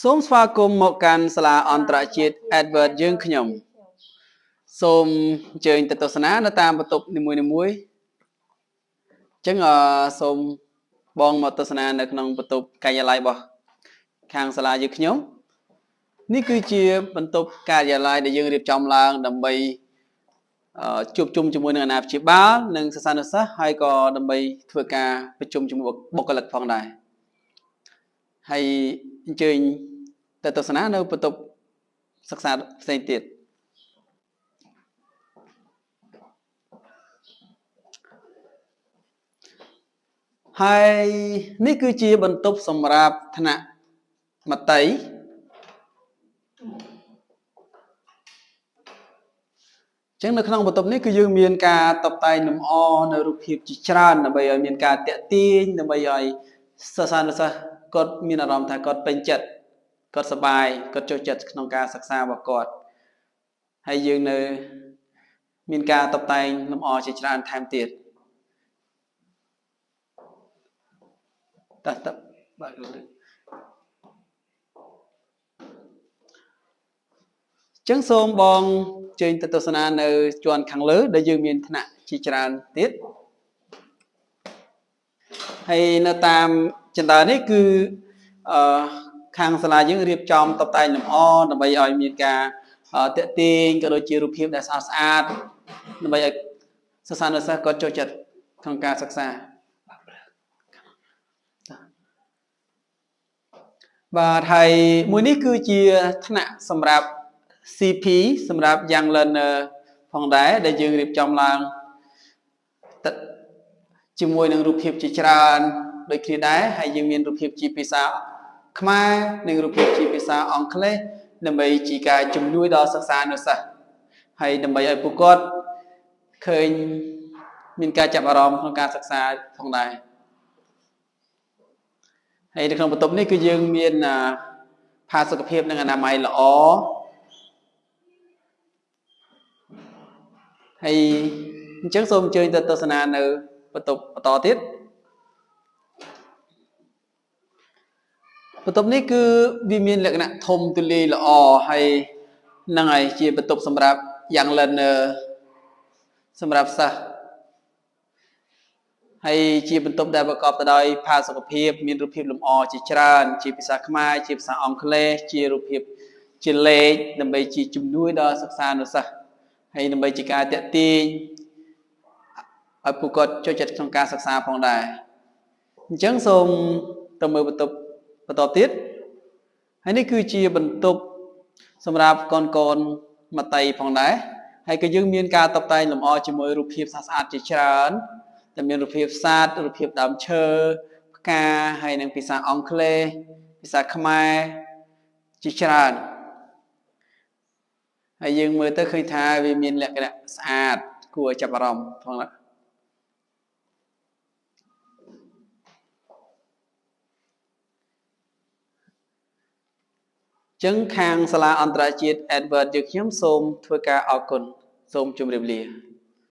សូមស្វាគមន៍មកកាន់សាលាអន្តរជាតិ Edward យើងខ្ញុំសូមអញ្ជើញទៅទស្សនានៅតាមបន្ទប់នីមួយៗអញ្ចឹងសូមបងមកទស្សនានៅក្នុងបន្ទប់ការិយាល័យរបស់ខាងសាលាយើងខ្ញុំនេះគឺជាបន្ទប់ការិយាល័យដែលយើងរៀបចំឡើងដើម្បីជួបជុំជាមួយនឹងអាណាព្យាបាលនិងសិស្សានុសិស្សហើយក៏ដើម្បីធ្វើការប្រជុំជាមួយបុគ្គលិកផងដែរហើយអញ្ជើញទៅទស្សនានៅបន្ទប់សិក្សាផ្សេងទៀតហើយនេះគឺជាបន្ទប់សម្រាប់ថ្នាក់មត្តេយ្យចឹងនៅក្នុងបន្ទប់នេះគឺយើងមានការតុបតែងលម្អនៅរូបភាពជាច្រើនដើម្បីឲ្យមានការតាក់ទាញដើម្បីឲ្យសិស្សានុសិស្សគាត់មានអារម្មណ៍ថាគាត់ពេញចិត្តគាត់សប្បាយគាត់ចូលចិត្តក្នុងការសិក្សារបស់គាត់ហើយយើងនៅមានការតុបតែងលម្អជាច្រើនថែមទៀតតើបាទចឹងសូមបងជើញទៅទស្សនានៅជាន់ខាងលើដែលយើងមានថ្នាក់ជាច្រើនទៀតហើយនៅតាមចន្ទើនេះគឺខាងសាលាយើងរៀបចំតុបតែងលម្អដើម្បីឲ្យមានការតាក់ទាញក៏ដូចជារូបភាពដែលស្អាតស្អាតដើម្បីឲ្យសិស្សានុសិស្សគាត់ចូលចិត្តក្នុងការសិក្សាបាទហើយមួយនេះគឺជាថ្នាក់សម្រាប់ CP សម្រាប់ Young Learner ផងដែរដែលយើងរៀបចំឡើងជាមួយនឹងរូបភាពជាច្រើនដូចគ្នាដែរហើយយើងមានរូបភាពជាភាសាខ្មែរនិងរូបភាពជាភាសាអង់គ្លេសដើម្បីជាការជំនួយដល់សិស្សានុសិស្សហើយដើម្បីឲ្យពួកគាត់ឃើញមានការចាប់អារម្មណ៍ក្នុងការសិក្សាផងដែរហើយនៅក្នុងបន្ទប់នេះគឺយើងមានផាសុកភាពនិងអនាម័យល្អហើយអញ្ចឹងសូមអញ្ជើញទៅទស្សនានៅបន្ទប់បន្តទៀតបន្ទប់នេះគឺវាមានលក្ខណៈធំទូលាយល្អហើយនឹងហើយជាបន្ទប់សម្រាប់ Young Learner សម្រាប់សិស្សហើយជាបន្ទប់ដែលប្រកបទៅដោយផាសុកភាពមានរូបភាពលម្អជាច្រើនជាភាសាខ្មែរជាភាសាអង់គ្លេសជារូបភាពជាលេខដើម្បីជាជំនួយដល់សិស្សានុសិស្សហើយដើម្បីជាការតាក់ទាញឲ្យពួកគាត់ចូលចិត្តក្នុងការសិក្សាផងដែរអញ្ចឹងសូមទៅមើលបន្ទប់បន្តទៀតហើយនេះគឺជាបន្ទប់សម្រាប់កូនមត្តេយ្យផងដែរហើយក៏យើងមានការតុបតែងលម្អជាមួយរូបភាពស្អាតជាច្រើនតែមានរូបភាពសត្វរូបភាពដើមឈើផ្កាហើយនិងភាសាអង់គ្លេសភាសាខ្មែរជាច្រើនហើយយើងមើលទៅឃើញថាវាមានលក្ខណៈស្អាតគួរឲ្យចាប់អារម្មណ៍ផងដែរចឹងខាងសាលាអន្តរជាតិ Edward យើងខ្ញុំសូមធ្វើការអរគុណសូមជម្រាបលា